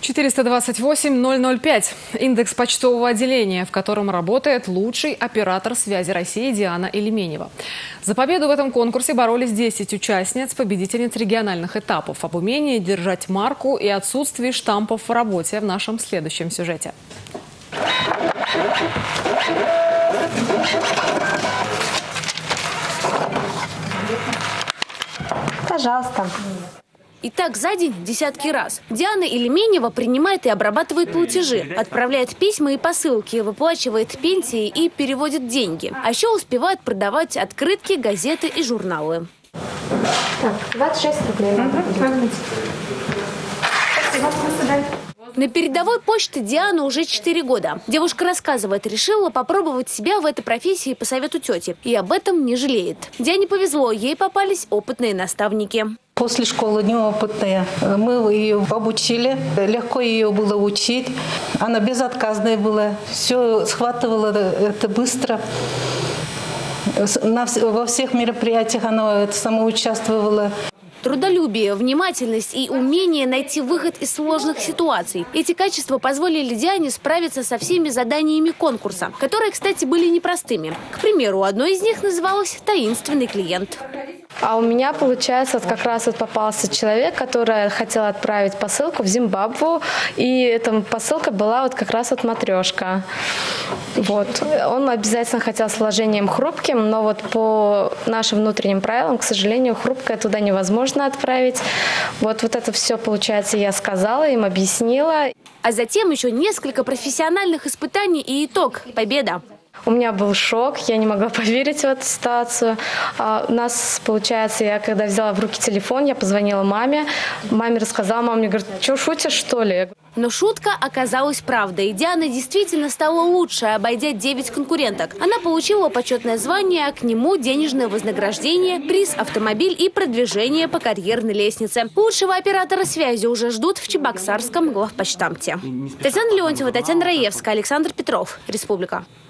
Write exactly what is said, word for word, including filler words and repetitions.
четыреста двадцать восемь ноль ноль пять. Индекс почтового отделения, в котором работает лучший оператор связи России Диана Элеменева. За победу в этом конкурсе боролись десять участниц, победительниц региональных этапов. Об умении держать марку и отсутствии штампов в работе в нашем следующем сюжете. Пожалуйста. Итак, за день десятки раз. Диана Элеменева принимает и обрабатывает платежи, отправляет письма и посылки, выплачивает пенсии и переводит деньги. А еще успевает продавать открытки, газеты и журналы. Так, двадцать шесть рублей. Угу. Спасибо. На передовой почте Диана уже четыре года. Девушка рассказывает, решила попробовать себя в этой профессии по совету тети. И об этом не жалеет. Диане повезло, ей попались опытные наставники. После школы неопытная. Мы ее обучили. Легко ее было учить. Она безотказная была. Все схватывала это быстро. Во всех мероприятиях она это самоучаствовала. Трудолюбие, внимательность и умение найти выход из сложных ситуаций. Эти качества позволили Диане справиться со всеми заданиями конкурса, которые, кстати, были непростыми. К примеру, одно из них называлось «Таинственный клиент». А у меня, получается, вот как раз вот попался человек, который хотел отправить посылку в Зимбабве. И эта посылка была вот как раз вот матрешка. Вот. Он обязательно хотел с вложением хрупким, но вот по нашим внутренним правилам, к сожалению, хрупкое туда невозможно отправить. Вот, вот это все, получается, я сказала, им объяснила. А затем еще несколько профессиональных испытаний и итог – победа. У меня был шок, я не могла поверить в эту ситуацию. А у нас, получается, я когда взяла в руки телефон, я позвонила маме. Маме рассказала, мама мне говорит, что, шутишь, что ли? Но шутка оказалась правдой. Диана действительно стала лучше, обойдя девять конкуренток. Она получила почетное звание, а к нему денежное вознаграждение, приз, автомобиль и продвижение по карьерной лестнице. Лучшего оператора связи уже ждут в Чебоксарском главпочтамте. Татьяна Леонтьева, Татьяна Раевская, Александр Петров. Республика.